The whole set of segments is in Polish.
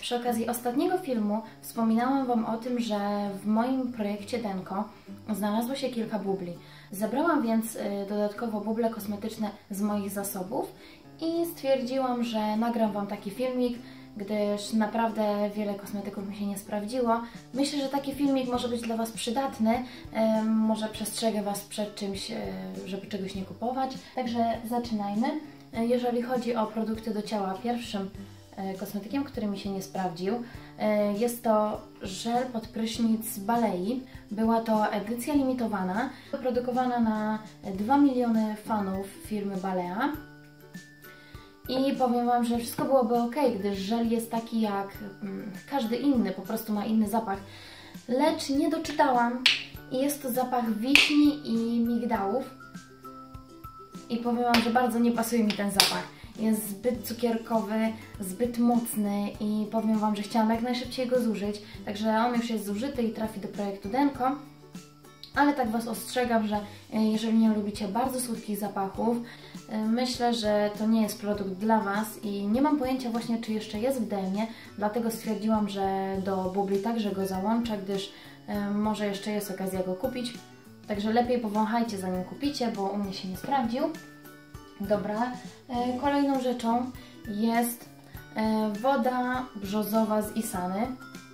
Przy okazji ostatniego filmu wspominałam Wam o tym, że w moim projekcie Denko znalazło się kilka bubli. Zebrałam więc dodatkowo buble kosmetyczne z moich zasobów i stwierdziłam, że nagram Wam taki filmik, gdyż naprawdę wiele kosmetyków mi się nie sprawdziło. Myślę, że taki filmik może być dla Was przydatny, może przestrzegę Was przed czymś, żeby czegoś nie kupować. Także zaczynajmy. Jeżeli chodzi o produkty do ciała, pierwszym kosmetykiem, który mi się nie sprawdził, jest to żel pod prysznic Balei. Była to edycja limitowana, produkowana na 2 miliony fanów firmy Balea. I powiem Wam, że wszystko byłoby ok, gdyż żel jest taki jak każdy inny, po prostu ma inny zapach. Lecz nie doczytałam i jest to zapach wiśni i migdałów. I powiem Wam, że bardzo nie pasuje mi ten zapach. Jest zbyt cukierkowy, zbyt mocny i powiem Wam, że chciałam jak najszybciej go zużyć. Także on już jest zużyty i trafi do projektu Denko. Ale tak Was ostrzegam, że jeżeli nie lubicie bardzo słodkich zapachów, myślę, że to nie jest produkt dla Was i nie mam pojęcia właśnie, czy jeszcze jest w DM-ie, dlatego stwierdziłam, że do bubli także go załączę, gdyż może jeszcze jest okazja go kupić. Także lepiej powąchajcie, zanim kupicie, bo u mnie się nie sprawdził. Dobra, kolejną rzeczą jest woda brzozowa z Isany.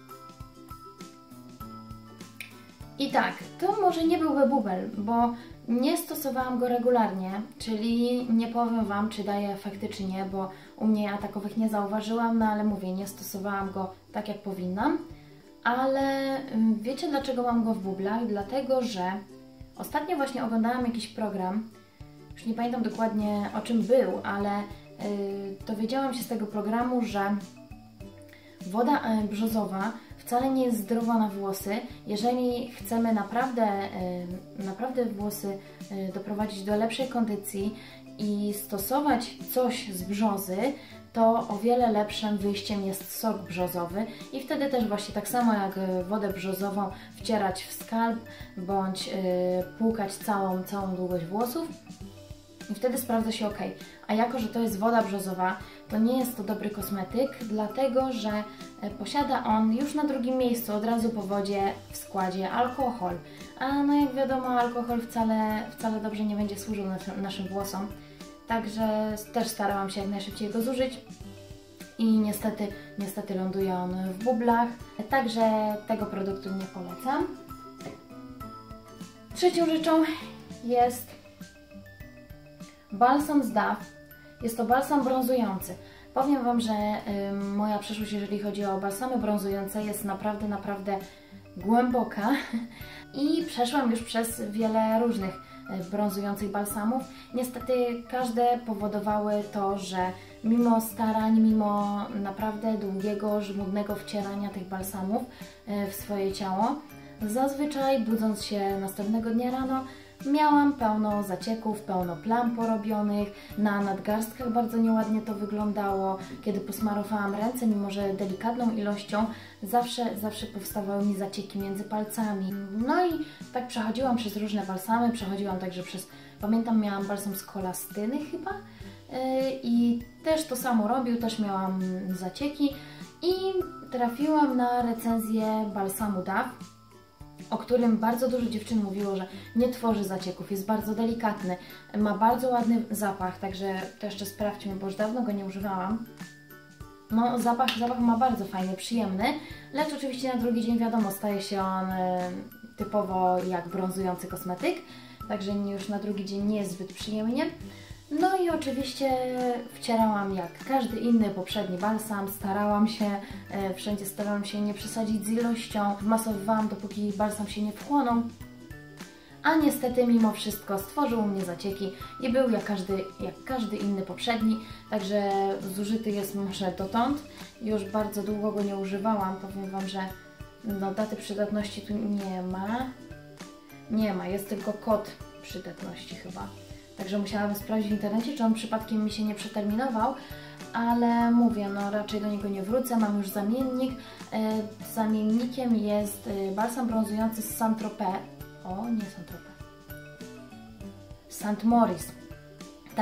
I tak, to może nie byłby bubel, bo nie stosowałam go regularnie, czyli nie powiem Wam, czy daje efekty, czy nie, bo u mnie ja takowych nie zauważyłam, no ale mówię, nie stosowałam go tak, jak powinnam. Ale wiecie, dlaczego mam go w bublach? Dlatego, że ostatnio właśnie oglądałam jakiś program, już nie pamiętam dokładnie, o czym był, ale dowiedziałam się z tego programu, że woda brzozowa wcale nie jest zdrowa na włosy. Jeżeli chcemy naprawdę włosy doprowadzić do lepszej kondycji i stosować coś z brzozy, to o wiele lepszym wyjściem jest sok brzozowy i wtedy też właśnie tak samo jak wodę brzozową wcierać w skalp bądź płukać całą długość włosów i wtedy sprawdza się ok. A jako, że to jest woda brzozowa, to nie jest to dobry kosmetyk, dlatego że posiada on już na drugim miejscu, od razu po wodzie w składzie alkohol. A no jak wiadomo, alkohol wcale dobrze nie będzie służył naszym włosom. Także też starałam się jak najszybciej go zużyć i niestety ląduje on w bublach. Także tego produktu nie polecam. Trzecią rzeczą jest balsam z Dove. Jest to balsam brązujący. Powiem Wam, że moja przeszłość, jeżeli chodzi o balsamy brązujące, jest naprawdę głęboka i przeszłam już przez wiele różnych brązujących balsamów. Niestety każde powodowały to, że mimo starań, mimo naprawdę długiego, żmudnego wcierania tych balsamów w swoje ciało, zazwyczaj budząc się następnego dnia rano, miałam pełno zacieków, pełno plam porobionych, na nadgarstkach bardzo nieładnie to wyglądało. Kiedy posmarowałam ręce, mimo że delikatną ilością, zawsze powstawały mi zacieki między palcami. No i tak przechodziłam przez różne balsamy, przechodziłam także pamiętam, miałam balsam z kolastyny chyba i też to samo robił, też miałam zacieki i trafiłam na recenzję balsamu Dove, o którym bardzo dużo dziewczyn mówiło, że nie tworzy zacieków, jest bardzo delikatny, ma bardzo ładny zapach, także to jeszcze sprawdźmy, bo już dawno go nie używałam. No zapach ma bardzo fajny, przyjemny, lecz oczywiście na drugi dzień wiadomo, staje się on typowo jak brązujący kosmetyk, także już na drugi dzień nie jest zbyt przyjemnie. No i oczywiście wcierałam jak każdy inny poprzedni balsam, wszędzie starałam się nie przesadzić z ilością, wmasowywałam dopóki balsam się nie wchłonął, a niestety mimo wszystko stworzył u mnie zacieki i był jak każdy inny poprzedni, także zużyty jest może dotąd, już bardzo długo go nie używałam, powiem Wam, że no, daty przydatności tu nie ma, jest tylko kod przydatności chyba. Także musiałabym sprawdzić w internecie, czy on przypadkiem mi się nie przeterminował, ale mówię, no raczej do niego nie wrócę, mam już zamiennik. Zamiennikiem jest balsam brązujący z Saint-Tropez. O, nie Saint-Tropez. St. Maurice. Tak,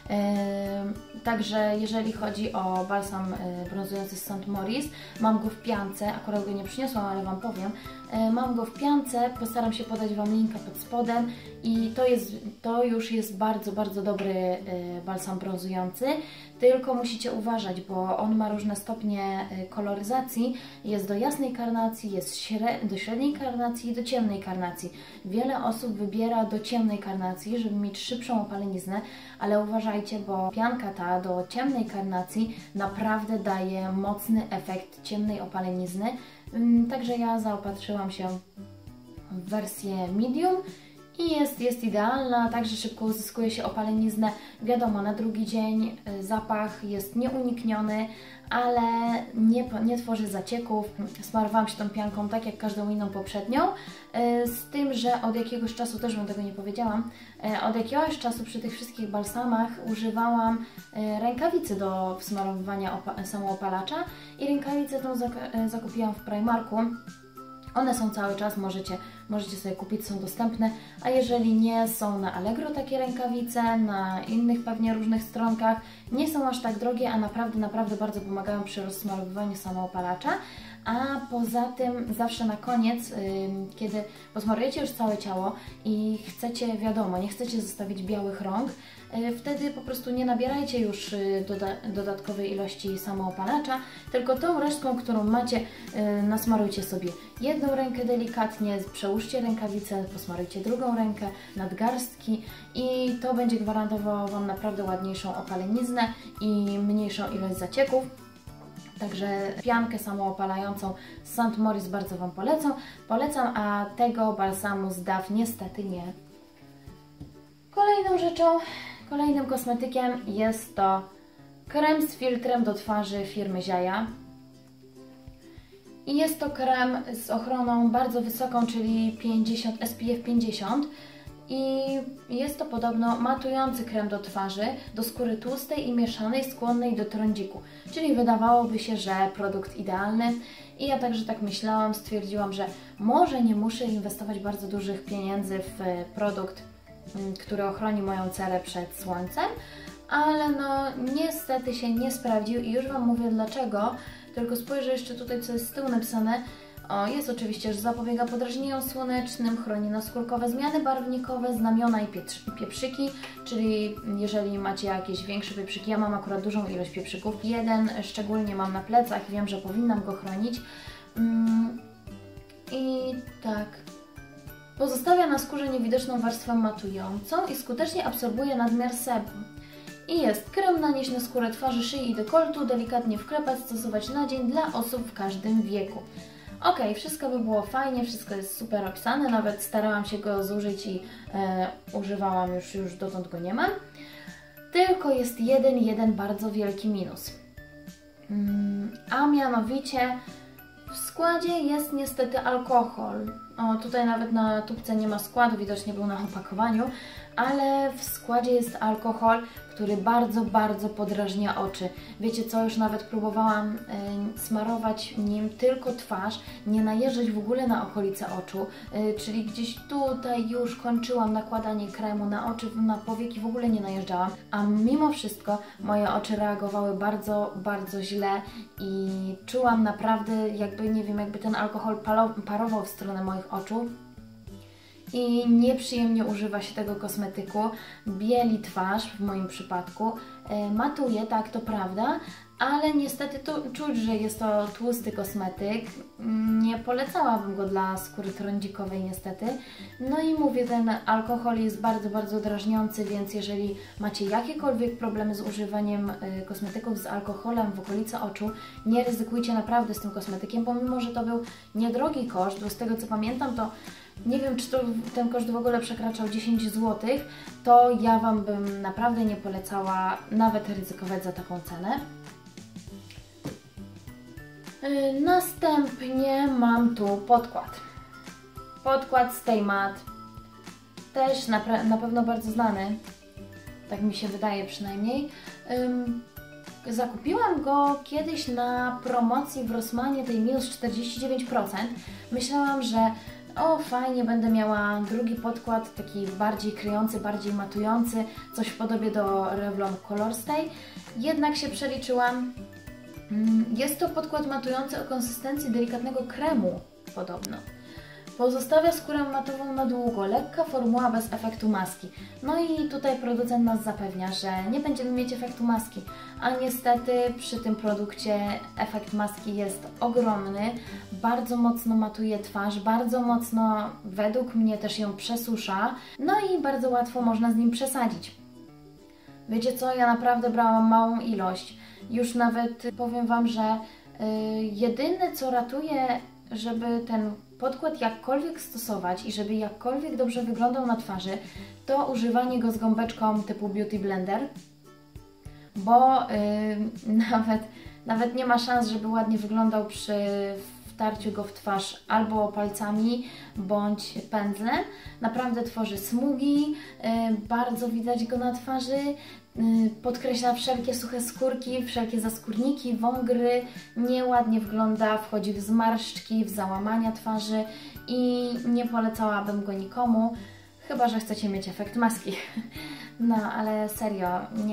Także jeżeli chodzi o balsam brązujący z St. Maurice, mam go w piance, akurat go nie przyniosłam, ale Wam powiem. Mam go w piance, postaram się podać Wam linka pod spodem i to już jest bardzo, bardzo dobry balsam brązujący, tylko musicie uważać, bo on ma różne stopnie koloryzacji, jest do jasnej karnacji, jest do średniej karnacji i do ciemnej karnacji. Wiele osób wybiera do ciemnej karnacji, żeby mieć szybszą opaleniznę, ale uważajcie, bo pianka ta do ciemnej karnacji naprawdę daje mocny efekt ciemnej opalenizny. Także ja zaopatrzyłam się w wersję medium i jest idealna, także szybko uzyskuje się opaleniznę. Wiadomo, na drugi dzień zapach jest nieunikniony, ale nie tworzy zacieków. Smarowałam się tą pianką tak jak każdą inną poprzednią, z tym, że od jakiegoś czasu, też Wam tego nie powiedziałam, od jakiegoś czasu przy tych wszystkich balsamach używałam rękawicy do wsmarowywania samoopalacza i rękawicę tą zakupiłam w Primarku. One są cały czas, możecie sobie kupić, są dostępne, a jeżeli nie, są na Allegro takie rękawice, na innych pewnie różnych stronkach. Nie są aż tak drogie, a naprawdę bardzo pomagają przy rozsmarowywaniu samoopalacza. A poza tym zawsze na koniec, kiedy posmarujecie już całe ciało i chcecie, wiadomo, nie chcecie zostawić białych rąk, wtedy po prostu nie nabierajcie już dodatkowej ilości samoopalacza, tylko tą resztką, którą macie, nasmarujcie sobie jedną rękę delikatnie, przełóżcie rękawicę, posmarujcie drugą rękę, nadgarstki i to będzie gwarantowało Wam naprawdę ładniejszą opaleniznę i mniejszą ilość zacieków. Także piankę samoopalającą z St. Maurice bardzo Wam polecam, a tego balsamu z Dove niestety nie. Kolejną rzeczą, kolejnym kosmetykiem jest to krem z filtrem do twarzy firmy Ziaja. I jest to krem z ochroną bardzo wysoką, czyli SPF 50. I jest to podobno matujący krem do twarzy, do skóry tłustej i mieszanej, skłonnej do trądziku. Czyli wydawałoby się, że produkt idealny. I ja także tak myślałam, stwierdziłam, że może nie muszę inwestować bardzo dużych pieniędzy w produkt, który ochroni moją cerę przed słońcem, ale no niestety się nie sprawdził i już Wam mówię dlaczego. Tylko spojrzę jeszcze tutaj, co jest z tyłu napisane. O, jest oczywiście, że zapobiega podrażnieniom słonecznym, chroni naskórkowe zmiany barwnikowe, znamiona i pieprzyki, czyli jeżeli macie jakieś większe pieprzyki, ja mam akurat dużą ilość pieprzyków, jeden szczególnie mam na plecach, wiem, że powinnam go chronić. I tak, pozostawia na skórze niewidoczną warstwę matującą i skutecznie absorbuje nadmiar sebum. I jest krem nanieść na skórę twarzy, szyi i dekoltu, delikatnie wklepać, stosować na dzień dla osób w każdym wieku. Ok, wszystko by było fajnie, wszystko jest super opisane, nawet starałam się go zużyć i używałam, już dotąd go nie mam. Tylko jest jeden bardzo wielki minus. A mianowicie w składzie jest niestety alkohol. O, tutaj nawet na tubce nie ma składu, widocznie był na opakowaniu, ale w składzie jest alkohol, który bardzo podrażnia oczy. Wiecie co, już nawet próbowałam smarować nim tylko twarz, nie najeżdżać w ogóle na okolice oczu, czyli gdzieś tutaj już kończyłam nakładanie kremu na oczy, na powieki w ogóle nie najeżdżałam, a mimo wszystko moje oczy reagowały bardzo źle i czułam naprawdę jakby, nie wiem, jakby ten alkohol parował w stronę moich oczu. I nieprzyjemnie używa się tego kosmetyku, bieli twarz w moim przypadku, matuje, tak, to prawda, ale niestety tu czuć, że jest to tłusty kosmetyk, nie polecałabym go dla skóry trądzikowej niestety. No i mówię, ten alkohol jest bardzo drażniący, więc jeżeli macie jakiekolwiek problemy z używaniem kosmetyków z alkoholem w okolicy oczu, nie ryzykujcie naprawdę z tym kosmetykiem, pomimo że to był niedrogi koszt, bo z tego co pamiętam to nie wiem, czy ten koszt w ogóle przekraczał 10 zł, to ja Wam bym naprawdę nie polecała nawet ryzykować za taką cenę. Następnie mam tu podkład. Podkład Stay Matte, też na pewno bardzo znany, tak mi się wydaje przynajmniej. Zakupiłam go kiedyś na promocji w Rossmanie, tej minus 49%. Myślałam, że o fajnie, będę miała drugi podkład, taki bardziej kryjący, bardziej matujący, coś w podobie do Revlon Color Stay. Jednak się przeliczyłam. Jest to podkład matujący o konsystencji delikatnego kremu podobno. Pozostawia skórę matową na długo, lekka formuła bez efektu maski. No i tutaj producent nas zapewnia, że nie będziemy mieć efektu maski, a niestety przy tym produkcie efekt maski jest ogromny, bardzo mocno matuje twarz, bardzo mocno według mnie też ją przesusza, no i bardzo łatwo można z nim przesadzić. Wiecie co, ja naprawdę brałam małą ilość, już nawet powiem Wam, że jedyne co ratuje, żeby ten podkład jakkolwiek stosować i żeby jakkolwiek dobrze wyglądał na twarzy, to używanie go z gąbeczką typu Beauty Blender, bo nawet nie ma szans, żeby ładnie wyglądał przy wtarciu go w twarz albo palcami, bądź pędzlem. Naprawdę tworzy smugi, bardzo widać go na twarzy, podkreśla wszelkie suche skórki, wszelkie zaskórniki, wągry, nieładnie wygląda, wchodzi w zmarszczki, w załamania twarzy i nie polecałabym go nikomu, chyba że chcecie mieć efekt maski. No ale serio,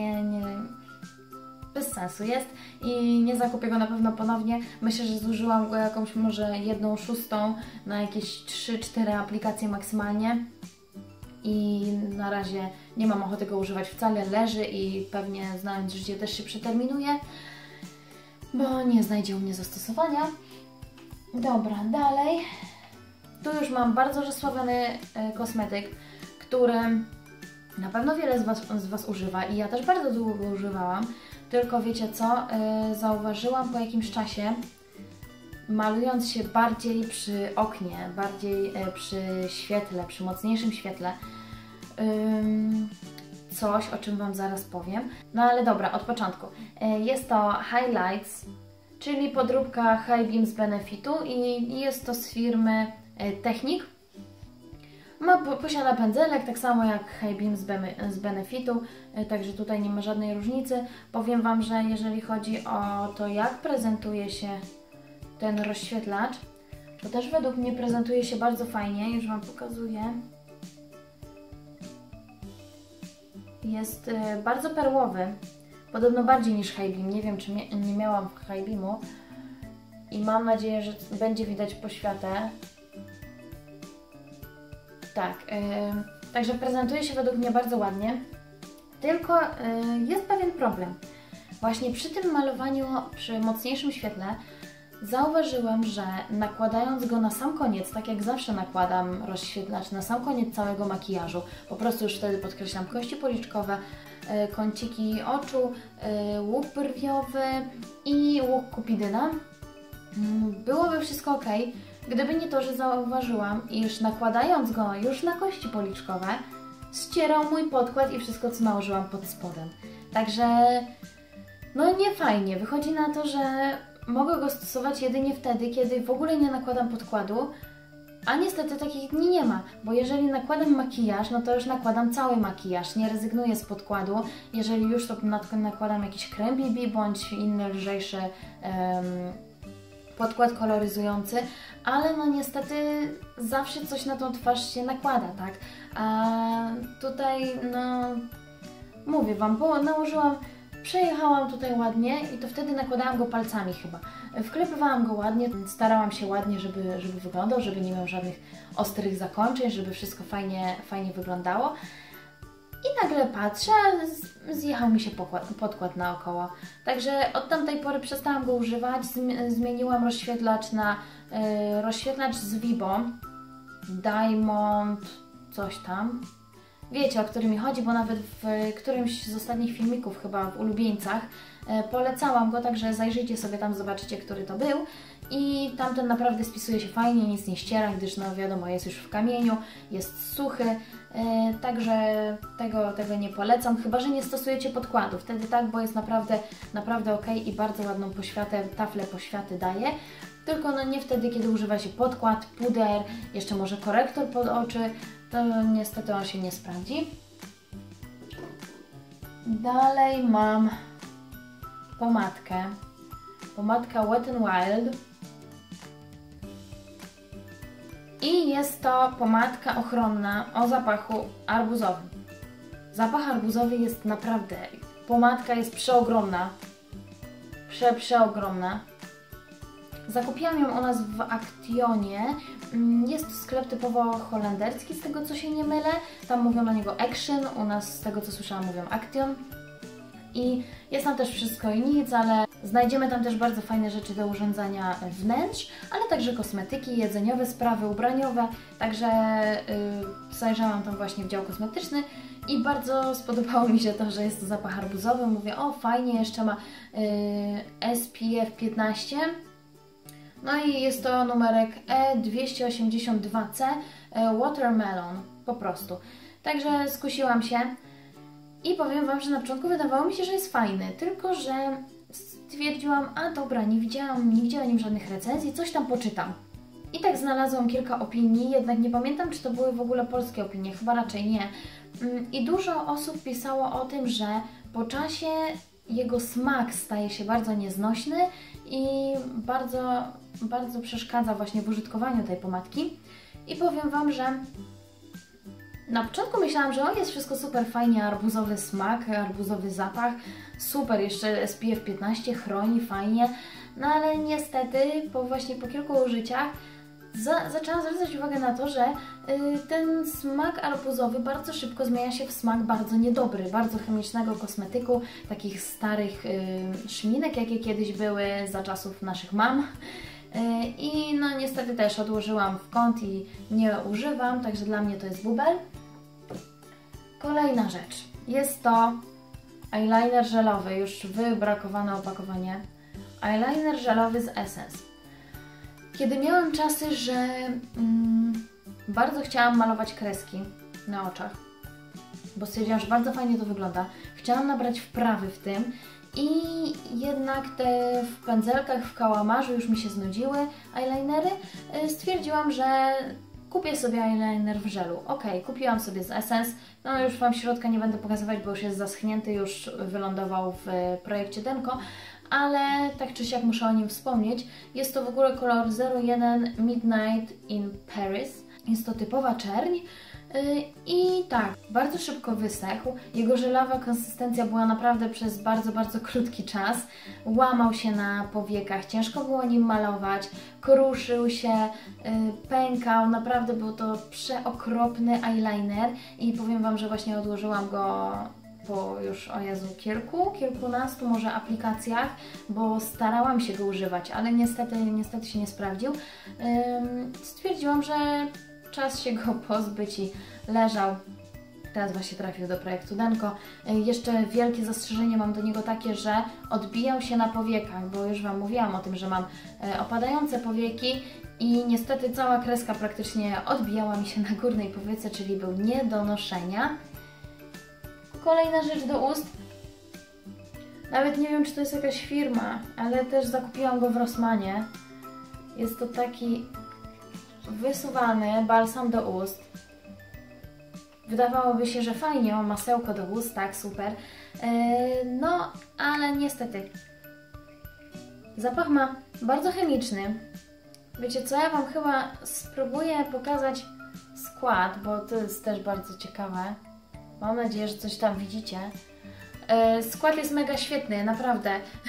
bez sensu jest i nie zakupię go na pewno ponownie. Myślę, że zużyłam go jakąś może 1/6 na jakieś 3-4 aplikacje maksymalnie i na razie nie mam ochoty go używać wcale, leży i pewnie, znając życie, też się przeterminuje, bo nie znajdzie u mnie zastosowania. Dobra, dalej. Tu już mam bardzo rozsławiony kosmetyk, który na pewno wiele z Was używa i ja też bardzo długo go używałam, tylko wiecie co, zauważyłam po jakimś czasie, malując się bardziej przy oknie, bardziej przy świetle, przy mocniejszym świetle, coś, o czym Wam zaraz powiem. No ale dobra, od początku. Jest to Highlights, czyli podróbka High Beam z Benefitu i jest to z firmy Technic. Posiada pędzelek, tak samo jak High Beam z Benefitu, także tutaj nie ma żadnej różnicy. Powiem Wam, że jeżeli chodzi o to, jak prezentuje się ten rozświetlacz, to też według mnie prezentuje się bardzo fajnie, już Wam pokazuję. Jest bardzo perłowy, podobno bardziej niż High Beam, nie wiem czy nie miałam High Beamu i mam nadzieję, że będzie widać poświatę. Tak, także prezentuje się według mnie bardzo ładnie, tylko jest pewien problem. Właśnie przy tym malowaniu, przy mocniejszym świetle, zauważyłam, że nakładając go na sam koniec, tak jak zawsze nakładam rozświetlacz na sam koniec całego makijażu, po prostu już wtedy podkreślam kości policzkowe, kąciki oczu, łuk brwiowy i łuk kupidyna, byłoby wszystko ok, gdyby nie to, że zauważyłam, iż nakładając go już na kości policzkowe, ścierał mój podkład i wszystko, co nałożyłam pod spodem. Także, no nie fajnie. Wychodzi na to, że mogę go stosować jedynie wtedy, kiedy w ogóle nie nakładam podkładu, a niestety takich dni nie ma, bo jeżeli nakładam makijaż, no to już nakładam cały makijaż, nie rezygnuję z podkładu. Jeżeli już, to nakładam jakiś krem BB bądź inny lżejszy podkład koloryzujący, ale no niestety zawsze coś na tą twarz się nakłada, tak? A tutaj, no mówię Wam, bo nałożyłam, przejechałam tutaj ładnie i to wtedy nakładałam go palcami chyba. Wklepywałam go ładnie, starałam się ładnie, żeby wyglądał, żeby nie miał żadnych ostrych zakończeń, żeby wszystko fajnie wyglądało. I nagle patrzę, zjechał mi się podkład naokoło. Także od tamtej pory przestałam go używać, zmieniłam rozświetlacz na rozświetlacz z Vibo, Diamond, coś tam. Wiecie, o który mi chodzi, bo nawet w którymś z ostatnich filmików, chyba w ulubieńcach, polecałam go, także zajrzyjcie sobie tam, zobaczycie, który to był. I tamten naprawdę spisuje się fajnie, nic nie ściera, gdyż no wiadomo, jest już w kamieniu, jest suchy, także tego nie polecam, chyba że nie stosujecie podkładu, wtedy tak, bo jest naprawdę ok i bardzo ładną poświatę, taflę poświaty daje. Tylko no nie wtedy, kiedy używa się podkład, puder, jeszcze może korektor pod oczy, to niestety on się nie sprawdzi. Dalej mam pomadkę. Pomadka Wet n Wild. I jest to pomadka ochronna o zapachu arbuzowym. Zapach arbuzowy jest naprawdę, pomadka jest przeogromna, przeogromna. Zakupiłam ją u nas w Actionie. Jest to sklep typowo holenderski, z tego co się nie mylę. Tam mówią na niego Action, u nas z tego co słyszałam mówią Action. I jest tam też wszystko i nic, ale znajdziemy tam też bardzo fajne rzeczy do urządzania wnętrz, ale także kosmetyki, jedzeniowe sprawy, ubraniowe. Także zajrzałam tam właśnie w dział kosmetyczny i bardzo spodobało mi się to, że jest to zapach arbuzowy. Mówię, o fajnie, jeszcze ma SPF 15. No i jest to numerek E282C Watermelon, po prostu. Także skusiłam się i powiem Wam, że na początku wydawało mi się, że jest fajny, tylko że stwierdziłam, a dobra, nie widziałam nigdzie o nim żadnych recenzji, coś tam poczytam. I tak znalazłam kilka opinii, jednak nie pamiętam, czy to były w ogóle polskie opinie, chyba raczej nie. I dużo osób pisało o tym, że po czasie jego smak staje się bardzo nieznośny i bardzo przeszkadza właśnie w użytkowaniu tej pomadki. I powiem Wam, że na początku myślałam, że jest wszystko super fajnie, arbuzowy smak, arbuzowy zapach, super, jeszcze SPF 15 chroni fajnie, no ale niestety po kilku użyciach zaczęłam zwracać uwagę na to, że ten smak arbuzowy bardzo szybko zmienia się w smak bardzo niedobry, bardzo chemicznego kosmetyku, takich starych szminek, jakie kiedyś były za czasów naszych mam. I no niestety też odłożyłam w kąt i nie używam, także dla mnie to jest bubel. Kolejna rzecz. Jest to eyeliner żelowy, już wybrakowane opakowanie. Eyeliner żelowy z Essence. Kiedy miałam czasy, że bardzo chciałam malować kreski na oczach, bo stwierdziłam, że bardzo fajnie to wygląda. Chciałam nabrać wprawy w tym i jednak te w pędzelkach, w kałamarzu już mi się znudziły eyelinery. Stwierdziłam, że kupię sobie eyeliner w żelu. Ok, kupiłam sobie z Essence. No już Wam środka nie będę pokazywać, bo już jest zaschnięty, już wylądował w projekcie Denko. Ale tak czy siak muszę o nim wspomnieć. Jest to w ogóle kolor 01 Midnight in Paris. Jest to typowa czerń. I tak, bardzo szybko wysechł. Jego żelawa konsystencja była naprawdę przez bardzo krótki czas. Łamał się na powiekach, ciężko było nim malować, kruszył się, pękał. Naprawdę był to przeokropny eyeliner i powiem Wam, że właśnie odłożyłam go po już, o Jezu, kilkunastu może aplikacjach, bo starałam się go używać, ale niestety się nie sprawdził. Stwierdziłam, że czas się go pozbyć i leżał. Teraz właśnie trafił do projektu Denko. Jeszcze wielkie zastrzeżenie mam do niego takie, że odbijał się na powiekach, bo już Wam mówiłam o tym, że mam opadające powieki i niestety cała kreska praktycznie odbijała mi się na górnej powiece, czyli był nie do noszenia. Kolejna rzecz do ust. Nawet nie wiem, czy to jest jakaś firma, ale też zakupiłam go w Rossmanie. Jest to taki wysuwany balsam do ust. Wydawałoby się, że fajnie, ma masełko do ust, tak, super. No, ale niestety zapach ma bardzo chemiczny. Wiecie co, ja Wam chyba spróbuję pokazać skład, bo to jest też bardzo ciekawe. Mam nadzieję, że coś tam widzicie. Skład jest mega świetny, naprawdę.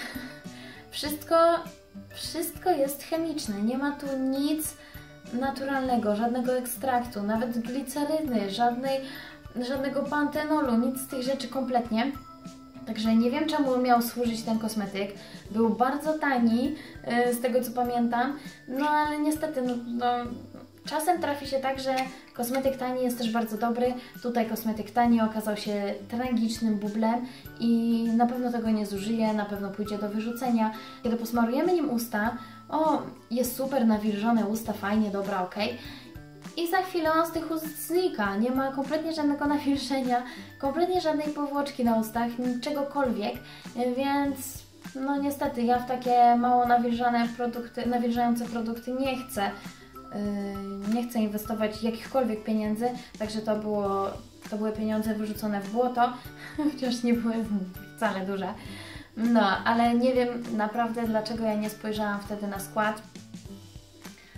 Wszystko jest chemiczne, nie ma tu nic naturalnego, żadnego ekstraktu, nawet gliceryny, żadnego pantenolu, nic z tych rzeczy kompletnie. Także nie wiem, czemu miał służyć ten kosmetyk. Był bardzo tani, z tego co pamiętam, no ale niestety czasem trafi się tak, że kosmetyk tani jest też bardzo dobry. Tutaj kosmetyk tani okazał się tragicznym bublem i na pewno tego nie zużyję, na pewno pójdzie do wyrzucenia. Kiedy posmarujemy nim usta, o, jest super, nawilżone usta, fajnie, dobra, ok. I za chwilę on z tych ust znika, nie ma kompletnie żadnego nawilżenia, kompletnie żadnej powłoczki na ustach, czegokolwiek, więc no niestety ja w takie mało nawilżające produkty nie chcę. Nie chcę inwestować jakichkolwiek pieniędzy, także to były pieniądze wyrzucone w błoto, chociaż nie były wcale duże. No, ale nie wiem naprawdę, dlaczego ja nie spojrzałam wtedy na skład,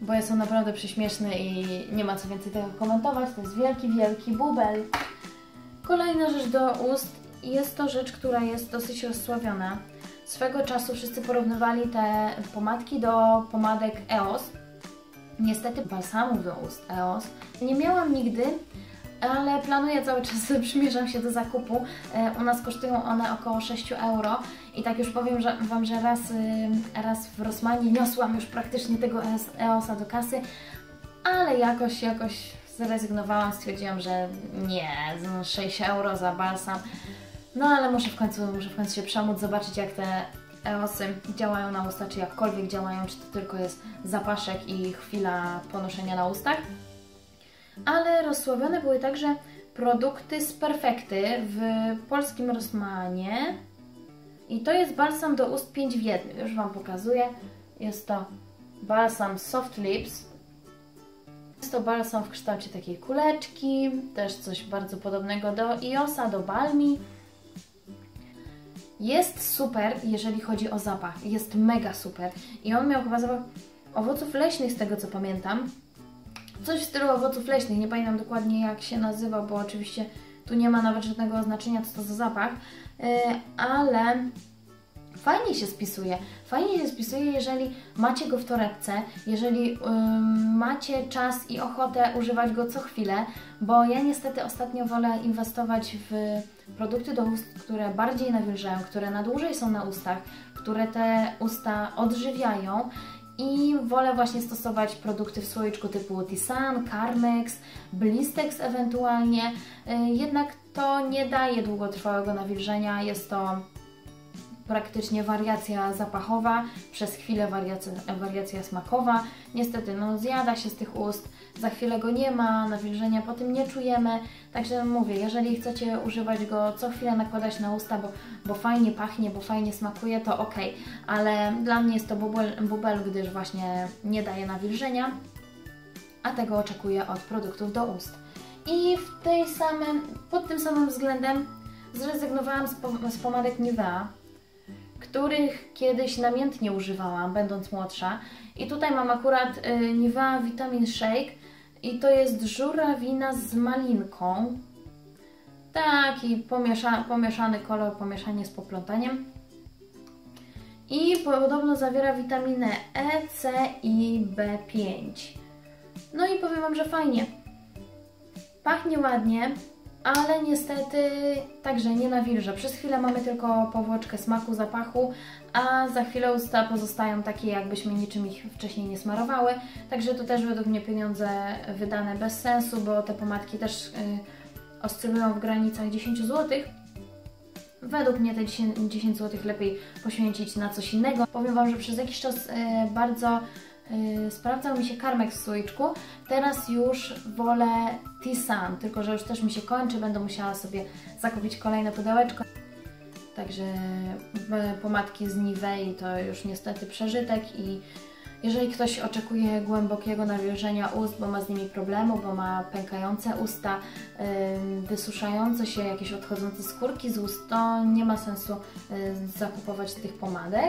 bo jest on naprawdę prześmieszny i nie ma co więcej tego komentować. To jest wielki, wielki bubel. Kolejna rzecz do ust. Jest to rzecz, która jest dosyć rozsławiona. Swego czasu wszyscy porównywali te pomadki do pomadek EOS. Niestety balsamów do ust EOS nie miałam nigdy, ale planuję cały czas, przymierzam się do zakupu. U nas kosztują one około 6 euro i tak już powiem Wam, że raz w Rossmanie niosłam już praktycznie tego EOS-a do kasy, ale jakoś zrezygnowałam, stwierdziłam, że nie, 6 euro za balsam. No ale muszę w końcu się przemóc, zobaczyć jak te EOS-y działają na usta, czy jakkolwiek działają, czy to tylko jest zapaszek i chwila ponoszenia na ustach. Ale rozsławione były także produkty z Perfekty w polskim Rossmanie. I to jest balsam do ust 5 w 1. Już Wam pokazuję. Jest to balsam Soft Lips. Jest to balsam w kształcie takiej kuleczki. Też coś bardzo podobnego do EOS-a, do Balmy. Jest super, jeżeli chodzi o zapach. Jest mega super. I on miał chyba zapach owoców leśnych, z tego co pamiętam. Coś w stylu owoców leśnych. Nie pamiętam dokładnie jak się nazywa, bo oczywiście tu nie ma nawet żadnego oznaczenia, co to za zapach. Ale fajnie się spisuje. Fajnie się spisuje, jeżeli macie go w torebce, jeżeli macie czas i ochotę używać go co chwilę, bo ja niestety ostatnio wolę inwestować w produkty do ust, które bardziej nawilżają, które na dłużej są na ustach, które te usta odżywiają i wolę właśnie stosować produkty w słoiczku typu Tisan, Carmex, Blistex ewentualnie. Jednak to nie daje długotrwałego nawilżenia, jest to praktycznie wariacja zapachowa, przez chwilę wariacja smakowa. Niestety, no zjada się z tych ust, za chwilę go nie ma, nawilżenia po tym nie czujemy. Także mówię, jeżeli chcecie używać go co chwilę nakładać na usta, bo fajnie pachnie, bo fajnie smakuje, to ok. Ale dla mnie jest to bubel, gdyż właśnie nie daje nawilżenia, a tego oczekuję od produktów do ust. I pod tym samym względem zrezygnowałam z pomadek Nivea, których kiedyś namiętnie używałam, będąc młodsza. I tutaj mam akurat Nivea Vitamin Shake i to jest żurawina z malinką. Taki pomieszany kolor, pomieszanie z poplątaniem. I podobno zawiera witaminę E, C i B5. No i powiem Wam, że fajnie. Pachnie ładnie, ale niestety także nie nawilża. Przez chwilę mamy tylko powłoczkę smaku, zapachu, a za chwilę usta pozostają takie, jakbyśmy niczym ich wcześniej nie smarowały. Także to też według mnie pieniądze wydane bez sensu, bo te pomadki też oscylują w granicach 10 zł. Według mnie te 10 zł lepiej poświęcić na coś innego. Powiem Wam, że przez jakiś czas bardzo sprawdzał mi się Carmex w słoiczku. Teraz już wolę Tisan, tylko że już też mi się kończy, będę musiała sobie zakupić kolejne pudełeczko. Także pomadki z Nivei to już niestety przeżytek i jeżeli ktoś oczekuje głębokiego nawilżenia ust, bo ma z nimi problemu, bo ma pękające usta, wysuszające się, jakieś odchodzące skórki z ust, to nie ma sensu zakupować tych pomadek.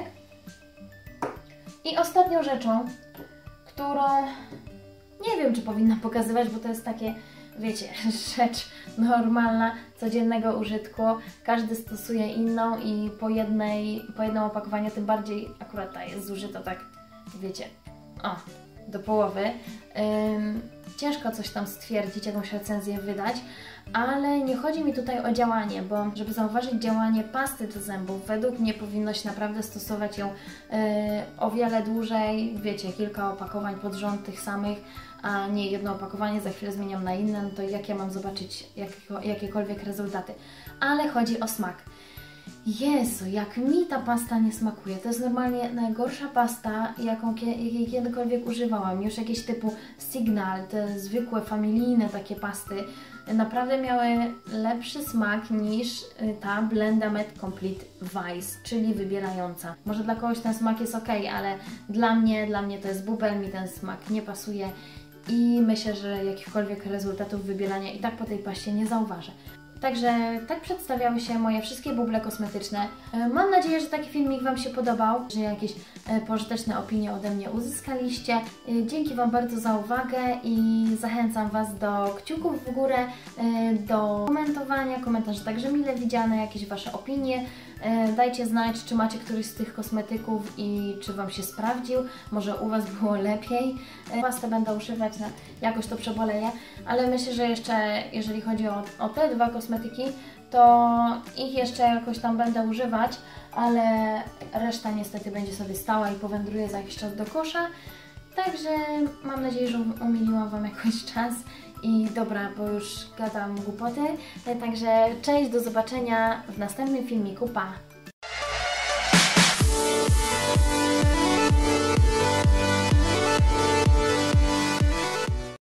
I ostatnią rzeczą, którą nie wiem, czy powinna pokazywać, bo to jest takie, wiecie, rzecz normalna, codziennego użytku. Każdy stosuje inną i po jednym opakowaniu, tym bardziej akurat ta jest zużyta tak, wiecie, do połowy. Ciężko coś tam stwierdzić, jakąś recenzję wydać, ale nie chodzi mi tutaj o działanie, bo żeby zauważyć działanie pasty do zębów, według mnie powinno się naprawdę stosować ją o wiele dłużej, wiecie, kilka opakowań pod rząd tych samych, a nie jedno opakowanie, za chwilę zmieniam na inne, no to jak ja mam zobaczyć jakiekolwiek rezultaty. Ale chodzi o smak. Jezu, jak mi ta pasta nie smakuje. To jest normalnie najgorsza pasta, jakiej kiedykolwiek używałam. Już jakieś typu Signal, te zwykłe, familijne takie pasty, naprawdę miały lepszy smak niż ta Blendamed Complete Vice, czyli wybierająca. Może dla kogoś ten smak jest ok, ale dla mnie to jest bubel, mi ten smak nie pasuje i myślę, że jakichkolwiek rezultatów wybierania i tak po tej paście nie zauważę. Także tak przedstawiały się moje wszystkie buble kosmetyczne. Mam nadzieję, że taki filmik Wam się podobał, że jakieś pożyteczne opinie ode mnie uzyskaliście. Dzięki Wam bardzo za uwagę i zachęcam Was do kciuków w górę, do komentowania, komentarzy także mile widziane, jakieś Wasze opinie. Dajcie znać, czy macie któryś z tych kosmetyków i czy Wam się sprawdził. Może u Was było lepiej. Pastę będę używać, jakoś to przeboleję, ale myślę, że jeszcze jeżeli chodzi o te dwa kosmetyki, to ich jeszcze jakoś tam będę używać, ale reszta niestety będzie sobie stała i powędruje za jakiś czas do kosza. Także mam nadzieję, że umiliłam Wam jakoś czas. I dobra, bo już gadam głupoty. Także cześć, do zobaczenia w następnym filmiku. Pa!